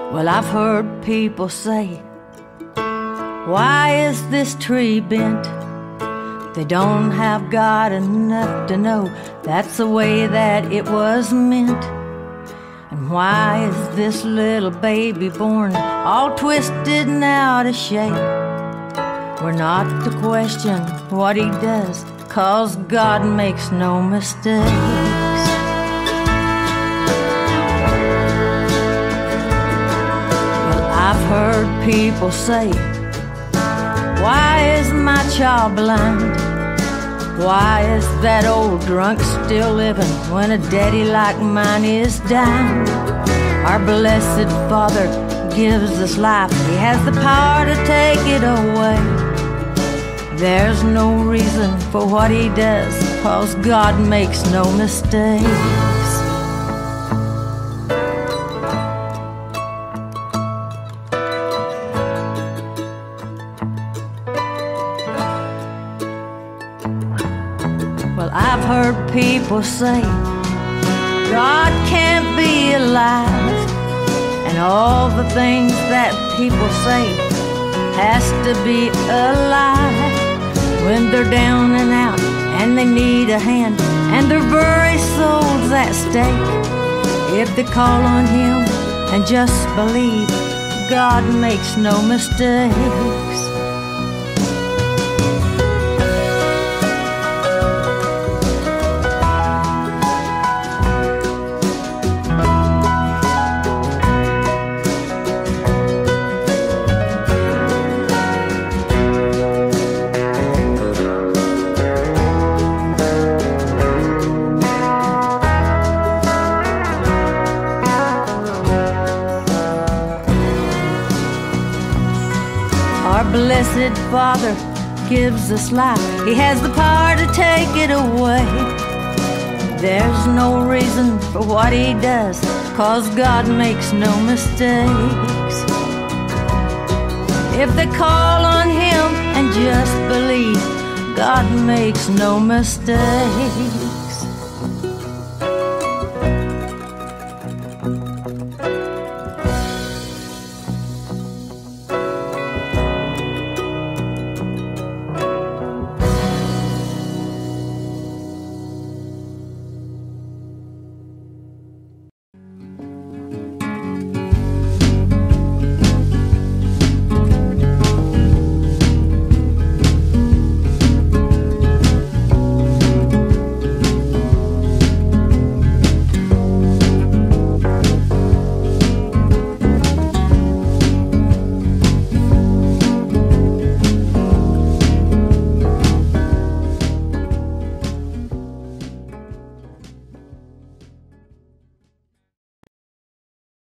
Well, I've heard people say, why is this tree bent? They don't have God enough to know that's the way that it was meant. And why is this little baby born all twisted and out of shape? We're not to question what he does, 'cause God makes no mistakes. Well, I've heard people say, why is my child blind? Why is that old drunk still living when a daddy like mine is dying? Our blessed Father gives us life. He has the power to take it away. There's no reason for what he does, 'cause God makes no mistakes. Well, I've heard people say God can't be alive, and all the things that people say has to be a lie. When they're down and out and they need a hand and their very soul's at stake, if they call on him and just believe, God makes no mistakes. Our blessed Father gives us life. He has the power to take it away. There's no reason for what he does, 'cause God makes no mistakes. If they call on him and just believe, God makes no mistakes.